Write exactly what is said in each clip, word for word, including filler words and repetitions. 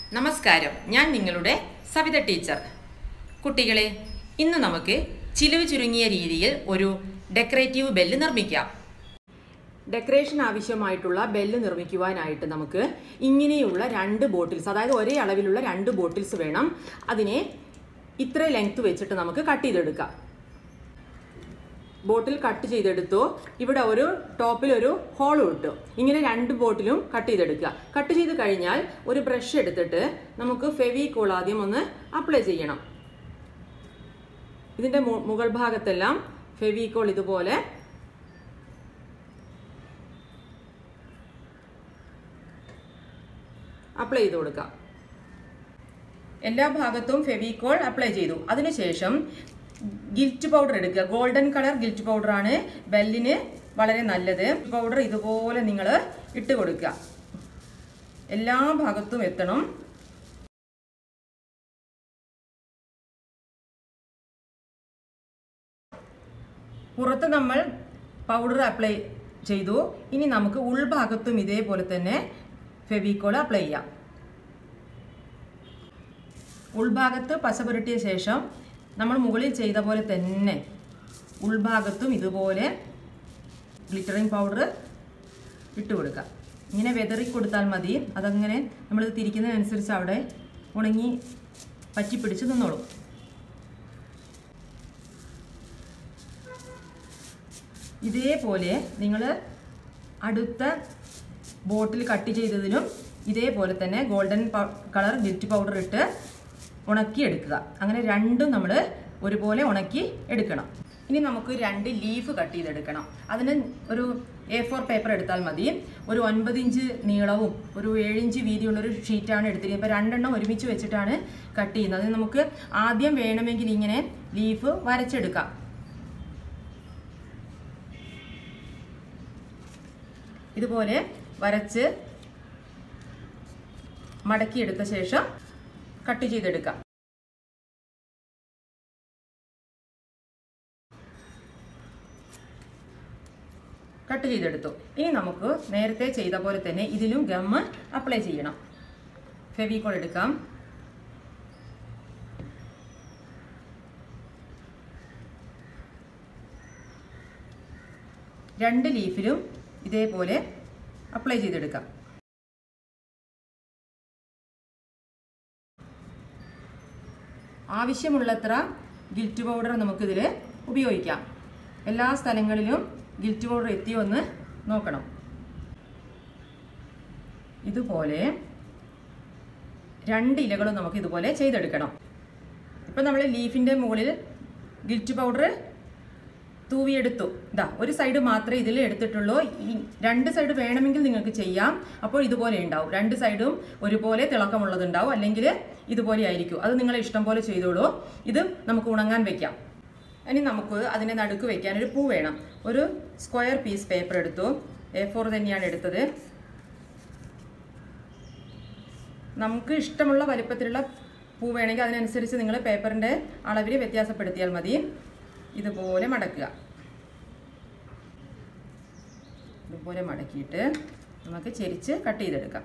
നമസ്കാരം, ഞാൻ നിങ്ങളുടെ സവിത ടീച്ചർ. കുട്ടികളെ, ഇന്ന് നമുക്ക് ചിലവ് ചുരുങ്ങിയ രീതിയിൽ ഒരു ഡെക്കറേറ്റീവ് ബെല്ല് നിർമ്മിക്കാം. ഡെക്കറേഷൻ ആവശ്യമായിട്ടുള്ള ബെല്ല് നിർമ്മിക്കുവാനായിട്ട് നമുക്ക് ഇങ്ങനെയുള്ള രണ്ട് ബോട്ടിൽസ്, അതായത് ഒരേ അളവിലുള്ള രണ്ട് ബോട്ടിൽസ് വേണം. അതിനെ ഇത്ര ലെങ്ത് വെച്ചിട്ട് നമുക്ക് കട്ട് ചെയ്തെടുക്കാം. ബോട്ടിൽ കട്ട് ചെയ്തെടുത്തു. ഇവിടെ ഒരു ടോപ്പിൽ ഒരു ഹോൾ ഇട്ടു. ഇങ്ങനെ രണ്ട് ബോട്ടിലും കട്ട് ചെയ്തെടുക്കുക. കട്ട് ചെയ്ത് കഴിഞ്ഞാൽ ഒരു ബ്രഷ് എടുത്തിട്ട് നമുക്ക് ഫെവിക്കോൾ ആദ്യം ഒന്ന് അപ്ലൈ ചെയ്യണം. ഇതിന്റെ മുകൾ ഭാഗത്തെല്ലാം ഫെവിക്കോൾ ഇതുപോലെ അപ്ലൈ ചെയ്ത് കൊടുക്കാം. എല്ലാ ഭാഗത്തും ഫെവിക്കോൾ അപ്ലൈ ചെയ്തു. അതിനുശേഷം ഗിൽറ്റ് പൗഡർ എടുക്കുക. ഗോൾഡൻ കളർ ഗിൽറ്റ് പൗഡർ ആണ് ബെല്ലിന് വളരെ നല്ലത്. പൗഡർ ഇതുപോലെ നിങ്ങൾ ഇട്ട് കൊടുക്കുക. എല്ലാ ഭാഗത്തും എത്തണം. പുറത്ത് നമ്മൾ പൗഡർ അപ്ലൈ ചെയ്തു. ഇനി നമുക്ക് ഉൾഭാഗത്തും ഇതേപോലെ തന്നെ ഫെവിക്കോൾ അപ്ലൈ ചെയ്യാം. ഉൾഭാഗത്ത് പശ പുരട്ടിയ ശേഷം നമ്മൾ മുകളിൽ ചെയ്ത പോലെ തന്നെ ഉൾഭാഗത്തും ഇതുപോലെ ഗ്ലിറ്ററിങ് പൗഡർ ഇട്ട് കൊടുക്കുക. ഇങ്ങനെ വെതറി കൊടുത്താൽ മതി. അതങ്ങനെ നമ്മളിത് തിരിക്കുന്നതിനനുസരിച്ച് അവിടെ ഉണങ്ങി പറ്റിപ്പിടിച്ച് നിന്നോളും. ഇതേപോലെ നിങ്ങൾ അടുത്ത ബോട്ടിൽ കട്ട് ചെയ്തതിനും ഇതേപോലെ തന്നെ ഗോൾഡൻ കളർ ഗിൽറ്റ് പൗഡർ ഇട്ട് ഉണക്കി എടുക്കുക. അങ്ങനെ രണ്ടും നമ്മൾ ഒരുപോലെ ഉണക്കി എടുക്കണം. ഇനി നമുക്ക് രണ്ട് ലീഫ് കട്ട് ചെയ്തെടുക്കണം. അതിന് ഒരു എ ഫോർ പേപ്പർ എടുത്താൽ മതി. ഒരു ഒൻപത് ഇഞ്ച് നീളവും ഒരു ഏഴ് ഇഞ്ച് വീതിയുള്ളൊരു ഷീറ്റാണ് എടുത്തിരിക്കുന്നത്. ഇപ്പോൾ രണ്ടെണ്ണം ഒരുമിച്ച് വെച്ചിട്ടാണ് കട്ട് ചെയ്യുന്നത്. അത് നമുക്ക് ആദ്യം വേണമെങ്കിൽ ഇങ്ങനെ ലീഫ് വരച്ചെടുക്കാം. ഇതുപോലെ വരച്ച് മടക്കിയെടുത്ത ശേഷം കട്ട് ചെയ്തെടുക്കാം. കട്ട് ചെയ്തെടുത്തു. ഇനി നമുക്ക് നേരത്തെ ചെയ്ത പോലെ തന്നെ ഇതിലും ഗമ്മ് അപ്ലൈ ചെയ്യണം. ഫെവിക്കോൾ എടുക്കാം. രണ്ട് ലീഫിലും ഇതേപോലെ അപ്ലൈ ചെയ്തെടുക്കാം. ആവശ്യമുള്ളത്ര ഗിൽറ്റ് പൗഡർ നമുക്കിതിൽ ഉപയോഗിക്കാം. എല്ലാ സ്ഥലങ്ങളിലും ഗിൽറ്റ് പൗഡർ എത്തിയോ എന്ന് നോക്കണം. ഇതുപോലെ രണ്ട് ഇലകളും നമുക്ക് ഇതുപോലെ ചെയ്തെടുക്കണം. ഇപ്പം നമ്മൾ ലീഫിൻ്റെ മുകളിൽ ഗിൽറ്റ് പൗഡർ തൂവിയെടുത്തു. ഇതാ ഒരു സൈഡ് മാത്രമേ ഇതിൽ എടുത്തിട്ടുള്ളൂ. ഈ രണ്ട് സൈഡ് വേണമെങ്കിൽ നിങ്ങൾക്ക് ചെയ്യാം. അപ്പോൾ ഇതുപോലെ ഉണ്ടാവും. രണ്ട് സൈഡും ഒരുപോലെ തിളക്കമുള്ളതുണ്ടാവും. അല്ലെങ്കിൽ ഇതുപോലെ ആയിരിക്കും. അത് നിങ്ങളെ ഇഷ്ടം പോലെ ചെയ്തോളൂ. ഇത് നമുക്ക് ഉണങ്ങാൻ വെക്കാം. ഇനി നമുക്ക് അതിനെ നടുക്ക് വെക്കാൻ ഒരു പൂ വേണം. ഒരു സ്ക്വയർ പീസ് പേപ്പർ എടുത്തു. എ ഫോർ തന്നെയാണ് എടുത്തത്. നമുക്ക് ഇഷ്ടമുള്ള വലിപ്പത്തിലുള്ള പൂ വേണമെങ്കിൽ അതിനനുസരിച്ച് നിങ്ങൾ പേപ്പറിൻ്റെ അളവിൽ വ്യത്യാസപ്പെടുത്തിയാൽ മതി. ഇതുപോലെ മടക്കുക. ഇതുപോലെ മടക്കിയിട്ട് നമുക്ക് ചെരിച്ച് കട്ട് ചെയ്തെടുക്കാം.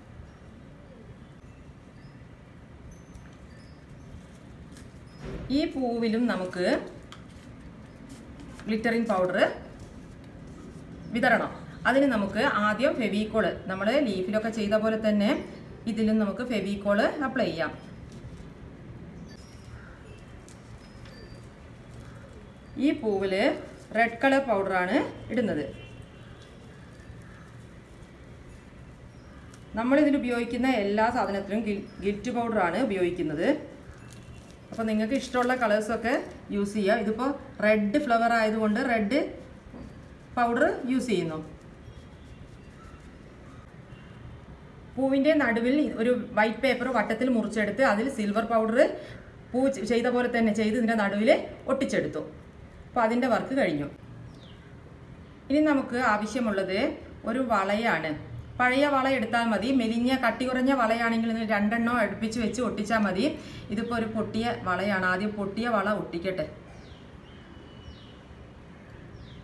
ഈ പൂവിലും നമുക്ക് ഗ്ലിറ്ററിങ് പൗഡർ വിതരണം. അതിന് നമുക്ക് ആദ്യം ഫെവിക്കോള്, നമ്മൾ ലീഫിലൊക്കെ ചെയ്ത പോലെ തന്നെ ഇതിലും നമുക്ക് ഫെവിക്കോള് അപ്ലൈ ചെയ്യാം. ഈ പൂവില് റെഡ് കളർ പൗഡറാണ് ഇടുന്നത്. നമ്മളിതിൽ ഉപയോഗിക്കുന്ന എല്ലാ സാധനത്തിലും ഗിൽറ്റ് പൗഡറാണ് ഉപയോഗിക്കുന്നത്. അപ്പോൾ നിങ്ങൾക്ക് ഇഷ്ടമുള്ള കളേഴ്സൊക്കെ യൂസ് ചെയ്യുക. ഇതിപ്പോൾ റെഡ് ഫ്ലവർ ആയതുകൊണ്ട് റെഡ് പൗഡർ യൂസ് ചെയ്യുന്നു. പൂവിൻ്റെ നടുവിൽ ഒരു വൈറ്റ് പേപ്പർ വട്ടത്തിൽ മുറിച്ചെടുത്ത് അതിൽ സിൽവർ പൗഡർ പൂ ചെയ്ത പോലെ തന്നെ ചെയ്ത് ഇതിൻ്റെ നടുവിൽ ഒട്ടിച്ചെടുത്തു. അപ്പോൾ അതിൻ്റെ വർക്ക് കഴിഞ്ഞു. ഇനി നമുക്ക് ആവശ്യമുള്ളത് ഒരു വളയാണ്. പഴയ വള എടുത്താൽ മതി. മെലിഞ്ഞ കട്ടി കുറഞ്ഞ വളയാണെങ്കിൽ നിങ്ങൾ രണ്ടെണ്ണം അടുപ്പിച്ച് വെച്ച് ഒട്ടിച്ചാൽ മതി. ഇതിപ്പോൾ ഒരു പൊട്ടിയ വളയാണ്. ആദ്യം പൊട്ടിയ വള ഒട്ടിക്കട്ടെ.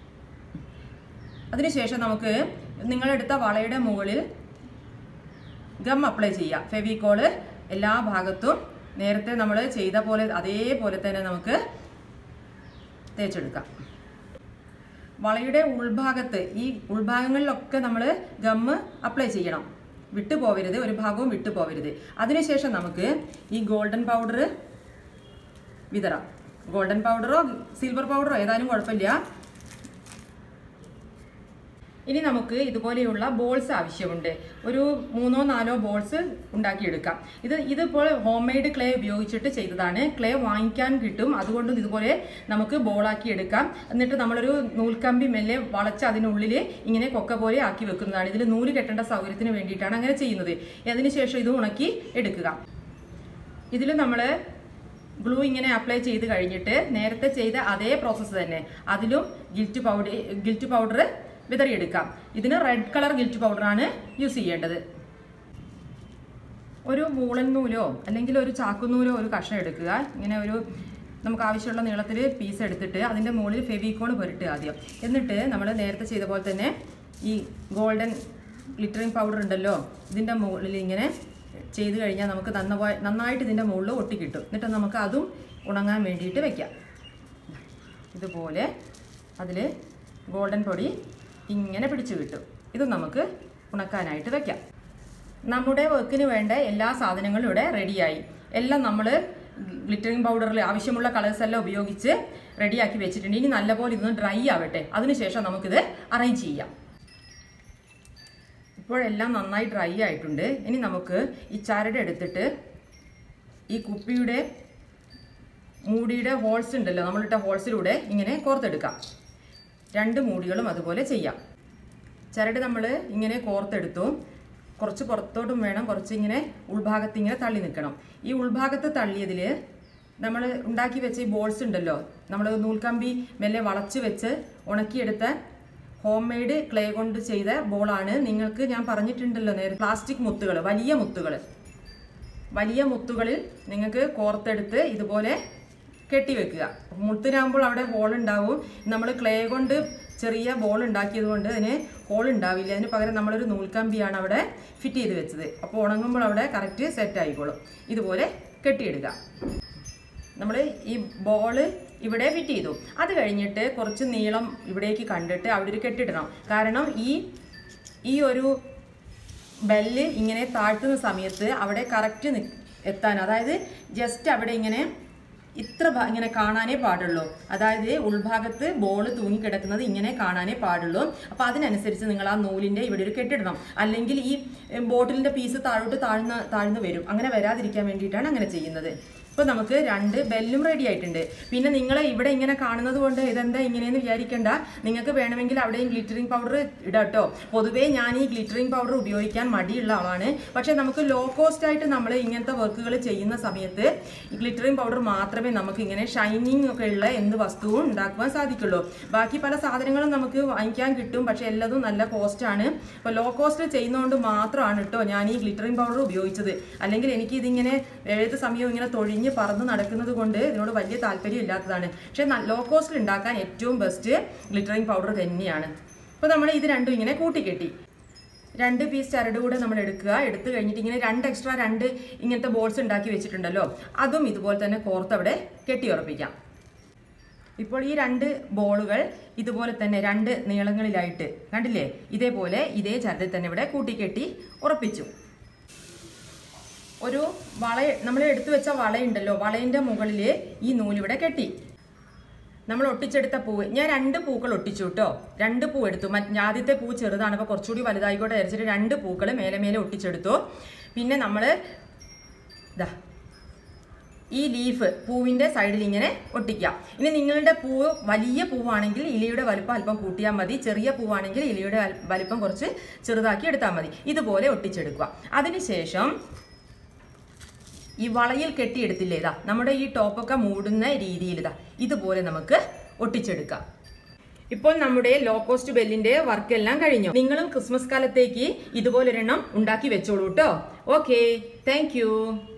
അതിനുശേഷം നമുക്ക് നിങ്ങളെടുത്ത വളയുടെ മുകളിൽ ഗം അപ്ലൈ ചെയ്യാം. ഫെവിക്കോള് എല്ലാ ഭാഗത്തും നേരത്തെ നമ്മൾ ചെയ്ത പോലെ അതേപോലെ തന്നെ നമുക്ക് തേച്ചെടുക്കാം. വളയുടെ ഉൾഭാഗത്ത് ഈ ഉൾഭാഗങ്ങളിലൊക്കെ നമ്മൾ ഗമ്മ് അപ്ലൈ ചെയ്യണം. വിട്ടു പോവരുത്, ഒരു ഭാഗവും വിട്ടു പോവരുത്. അതിനുശേഷം നമുക്ക് ഈ ഗോൾഡൻ പൗഡർ വിതറാം. ഗോൾഡൻ പൗഡറോ സിൽവർ പൗഡറോ ഏതായാലും കുഴപ്പമില്ല. ഇനി നമുക്ക് ഇതുപോലെയുള്ള ബോൾസ് ആവശ്യമുണ്ട്. ഒരു മൂന്നോ നാലോ ബോൾസ് ഉണ്ടാക്കിയെടുക്കാം. ഇത് ഇതിപ്പോൾ ഹോം മെയ്ഡ് ക്ലേ ഉപയോഗിച്ചിട്ട് ചെയ്തതാണ്. ക്ലേ വാങ്ങിക്കാൻ കിട്ടും. അതുകൊണ്ടും ഇതുപോലെ നമുക്ക് ബോളാക്കി എടുക്കാം. എന്നിട്ട് നമ്മളൊരു നൂൽക്കമ്പി മെല്ലെ വളച്ച് അതിനുള്ളിൽ ഇങ്ങനെ കൊക്ക പോലെ ആക്കി വെക്കുന്നതാണ്. ഇതിൽ നൂല് കെട്ടേണ്ട സൗകര്യത്തിന് വേണ്ടിയിട്ടാണ് അങ്ങനെ ചെയ്യുന്നത്. അതിനുശേഷം ഇത് ഉണക്കി എടുക്കുക. ഇതിൽ നമ്മൾ ഗ്ലൂ ഇങ്ങനെ അപ്ലൈ ചെയ്ത് കഴിഞ്ഞിട്ട് നേരത്തെ ചെയ്ത അതേ പ്രോസസ്സ് തന്നെ അതിലും ഗിൽറ്റ് പൗഡർ ഗിൽറ്റ് പൗഡർ വിതറിയെടുക്കാം. ഇതിന് റെഡ് കളർ ഗിൽറ്റ് പൗഡറാണ് യൂസ് ചെയ്യേണ്ടത്. ഒരു വൂളൻ നൂലോ അല്ലെങ്കിൽ ഒരു ചാക്കുന്നൂലോ ഒരു കഷ്ണം എടുക്കുക. ഇങ്ങനെ ഒരു നമുക്ക് ആവശ്യമുള്ള നീളത്തിൽ പീസ് എടുത്തിട്ട് അതിൻ്റെ മുകളിൽ ഫെവിക്കോൾ പുരട്ടുക ആദ്യം. എന്നിട്ട് നമ്മൾ നേരത്തെ ചെയ്ത പോലെ തന്നെ ഈ ഗോൾഡൻ ഗ്ലിറ്ററിങ് പൗഡർ ഉണ്ടല്ലോ ഇതിൻ്റെ മുകളിൽ ഇങ്ങനെ ചെയ്ത് കഴിഞ്ഞാൽ നമുക്ക് നന്നായി നന്നായിട്ട് ഇതിൻ്റെ മുകളിൽ ഒട്ടിക്കിട്ടും. എന്നിട്ട് നമുക്ക് അതും ഉണങ്ങാൻ വേണ്ടിയിട്ട് വയ്ക്കാം. ഇതുപോലെ അതിൽ ഗോൾഡൻ പൊടി ഇങ്ങനെ പിടിച്ചു കിട്ടും. ഇത് നമുക്ക് ഉണക്കാനായിട്ട് വയ്ക്കാം. നമ്മുടെ വർക്കിന് വേണ്ട എല്ലാ സാധനങ്ങളും ഇവിടെ റെഡിയായി. എല്ലാം നമ്മൾ ഗ്ലിറ്ററിങ് പൗഡറിൽ ആവശ്യമുള്ള കളേഴ്സ് എല്ലാം ഉപയോഗിച്ച് റെഡിയാക്കി വെച്ചിട്ടുണ്ട്. ഇനി നല്ലപോലെ ഇതൊന്ന് ഡ്രൈ ആവട്ടെ. അതിനുശേഷം നമുക്കിത് അറേഞ്ച് ചെയ്യാം. ഇപ്പോഴെല്ലാം നന്നായി ഡ്രൈ ആയിട്ടുണ്ട്. ഇനി നമുക്ക് ഈ ചരട് എടുത്തിട്ട് ഈ കുപ്പിയുടെ മൂടിയുടെ ഹോൾസ് ഉണ്ടല്ലോ നമ്മളിട്ട ഹോൾസിലൂടെ ഇങ്ങനെ കോർത്തെടുക്കാം. രണ്ട് മൂടികളും അതുപോലെ ചെയ്യാം. ചരട് നമ്മൾ ഇങ്ങനെ കോർത്തെടുത്തു. കുറച്ച് പുറത്തോട്ടും വേണം, കുറച്ച് ഇങ്ങനെ ഉൾഭാഗത്ത് ഇങ്ങനെ തള്ളി നിൽക്കണം. ഈ ഉൾഭാഗത്ത് തള്ളിയതിൽ നമ്മൾ ഉണ്ടാക്കി വെച്ച ഈ ബോൾസ് ഉണ്ടല്ലോ നമ്മൾ നൂൽക്കമ്പി മെല്ലെ വളച്ച് വെച്ച് ഉണക്കിയെടുത്ത ഹോം മെയ്ഡ് ക്ലേ കൊണ്ട് ചെയ്ത ബോളാണ്. നിങ്ങൾക്ക് ഞാൻ പറഞ്ഞിട്ടുണ്ടല്ലോ നേരെ പ്ലാസ്റ്റിക് മുത്തുകൾ, വലിയ മുത്തുകൾ വലിയ മുത്തുകളിൽ നിങ്ങൾക്ക് കോർത്തെടുത്ത് ഇതുപോലെ കെട്ടിവെക്കുക. മുത്തിനാകുമ്പോൾ അവിടെ ഹോൾ ഉണ്ടാവും. നമ്മൾ ക്ലേ കൊണ്ട് ചെറിയ ബോൾ ഉണ്ടാക്കിയത് കൊണ്ട് അതിന് ഹോൾ ഉണ്ടാവില്ല. അതിന് പകരം നമ്മളൊരു നൂൽക്കമ്പിയാണ് അവിടെ ഫിറ്റ് ചെയ്ത് വെച്ചത്. അപ്പോൾ ഉണങ്ങുമ്പോൾ അവിടെ കറക്റ്റ് സെറ്റ് ആയിക്കോളും. ഇതുപോലെ കെട്ടിയിടുക. നമ്മൾ ഈ ബോള് ഇവിടെ ഫിറ്റ് ചെയ്തു. അത് കഴിഞ്ഞിട്ട് കുറച്ച് നീളം ഇവിടേക്ക് കണ്ടിട്ട് അവിടെ ഒരു കെട്ടിടണം. കാരണം ഈ ഈ ഒരു ബെല്ല് ഇങ്ങനെ താഴ്ത്തുന്ന സമയത്ത് അവിടെ കറക്റ്റ് എത്താൻ, അതായത് ജസ്റ്റ് അവിടെ ഇങ്ങനെ ഇത്ര ഇങ്ങനെ കാണാനേ പാടുള്ളൂ. അതായത് ഉൾഭാഗത്ത് ബോൾ തൂങ്ങിക്കിടക്കുന്നത് ഇങ്ങനെ കാണാനേ പാടുള്ളൂ. അപ്പോൾ അതിനനുസരിച്ച് നിങ്ങൾ ആ നൂലിൻ്റെ ഇവിടെ ഒരു കെട്ടിടണം. അല്ലെങ്കിൽ ഈ ബോട്ടിലിൻ്റെ പീസ് താഴോട്ട് താഴ്ന്ന താഴ്ന്നു വരും. അങ്ങനെ വരാതിരിക്കാൻ വേണ്ടിയിട്ടാണ് അങ്ങനെ ചെയ്യുന്നത്. ഇപ്പോൾ നമുക്ക് രണ്ട് ബെല്ലും റെഡി ആയിട്ടുണ്ട്. പിന്നെ നിങ്ങൾ ഇവിടെ ഇങ്ങനെ കാണുന്നത് കൊണ്ട് ഇതെന്താ ഇങ്ങനെയെന്ന് വിചാരിക്കേണ്ട. നിങ്ങൾക്ക് വേണമെങ്കിൽ അവിടെയും ഗ്ലിറ്ററിങ് പൗഡർ ഇടാട്ടോ. പൊതുവേ ഞാൻ ഈ ഗ്ലിറ്ററിങ് പൗഡർ ഉപയോഗിക്കാൻ മടിയുള്ള ആളാണ്. പക്ഷേ നമുക്ക് ലോ കോസ്റ്റ് ആയിട്ട് നമ്മൾ ഇങ്ങനത്തെ വർക്കുകൾ ചെയ്യുന്ന സമയത്ത് ഈ ഗ്ലിറ്ററിങ് പൗഡർ മാത്രമേ നമുക്ക് ഇങ്ങനെ ഷൈനിങ് ഒക്കെ ഉള്ള എന്ത് വസ്തുവും ഉണ്ടാക്കുവാൻ സാധിക്കുള്ളൂ. ബാക്കി പല സാധനങ്ങളും നമുക്ക് വാങ്ങിക്കാൻ കിട്ടും. പക്ഷേ എല്ലാതും നല്ല കോസ്റ്റാണ്. അപ്പോൾ ലോ കോസ്റ്റ് ചെയ്യുന്നതുകൊണ്ട് മാത്രമാണ് കേട്ടോ ഞാൻ ഈ ഗ്ലിറ്ററിങ് പൗഡർ ഉപയോഗിച്ചത്. അല്ലെങ്കിൽ എനിക്ക് ഇതിങ്ങനെ ഏത് സമയവും ഇങ്ങനെ തൊഴിഞ്ഞ് പറന്ന് നടക്കുന്നത് കൊണ്ട് ഇതിനോട് വലിയ താല്പര്യം ഇല്ലാത്തതാണ്. പക്ഷെ ലോ കോസ്റ്റിൽ ഉണ്ടാക്കാൻ ഏറ്റവും ബെസ്റ്റ് ഗ്ലിറ്ററിങ് പൗഡർ തന്നെയാണ്. അപ്പോൾ നമ്മൾ ഇത് രണ്ടും ഇങ്ങനെ കൂട്ടിക്കെട്ടി രണ്ട് പീസ് ചരട് കൂടെ നമ്മൾ എടുക്കുക. എടുത്തു കഴിഞ്ഞിട്ട് ഇങ്ങനെ രണ്ട് എക്സ്ട്രാ രണ്ട് ഇങ്ങനത്തെ ബോൾസ് ഉണ്ടാക്കി വെച്ചിട്ടുണ്ടല്ലോ അതും ഇതുപോലെ തന്നെ കോർത്തവിടെ കെട്ടി ഉറപ്പിക്കാം. ഇപ്പോൾ ഈ രണ്ട് ബോളുകൾ ഇതുപോലെ തന്നെ രണ്ട് നീളങ്ങളിലായിട്ട് കണ്ടില്ലേ, ഇതേപോലെ ഇതേ ചരടിൽ തന്നെ ഇവിടെ കൂട്ടിക്കെട്ടി ഉറപ്പിച്ചു. ഒരു വള നമ്മൾ എടുത്തു വെച്ച വളയുണ്ടല്ലോ, വളയിൻ്റെ മുകളിൽ ഈ നൂലിവിടെ കെട്ടി നമ്മൾ ഒട്ടിച്ചെടുത്ത പൂവ്, ഞാൻ രണ്ട് പൂക്കൾ ഒട്ടിച്ചു കേട്ടോ. രണ്ട് പൂ എടുത്തു. മറ്റ് ആദ്യത്തെ പൂ ചെറുതാണ്, അപ്പോൾ കുറച്ചുകൂടി വലുതായിക്കോട്ടെ വിചാരിച്ചിട്ട് രണ്ട് പൂക്കൾ മേലെ മേലെ ഒട്ടിച്ചെടുത്തു. പിന്നെ നമ്മൾ ഇതാ ഈ ലീഫ് പൂവിൻ്റെ സൈഡിൽ ഇങ്ങനെ ഒട്ടിക്കാം. ഇനി നിങ്ങളുടെ പൂവ് വലിയ പൂവാണെങ്കിൽ ഇലയുടെ വലുപ്പം അല്പം കൂട്ടിയാൽ മതി. ചെറിയ പൂവാണെങ്കിൽ ഇലയുടെ വലുപ്പം കുറച്ച് ചെറുതാക്കി എടുത്താൽ മതി. ഇതുപോലെ ഒട്ടിച്ചെടുക്കുക. അതിനുശേഷം ഈ വളയിൽ കെട്ടിയെടുത്തില്ലേ ഇതാ നമ്മുടെ ഈ ടോപ്പൊക്കെ മൂടുന്ന രീതിയിൽ ഇതാ ഇതുപോലെ നമുക്ക് ഒട്ടിച്ചെടുക്കാം. ഇപ്പോൾ നമ്മുടെ ലോ കോസ്റ്റ് ബെല്ലിന്റെ വർക്ക് എല്ലാം കഴിഞ്ഞു. നിങ്ങളും ക്രിസ്മസ് കാലത്തേക്ക് ഇതുപോലൊരെണ്ണം ഉണ്ടാക്കി വെച്ചോളൂ കേട്ടോ. Okay, thank U.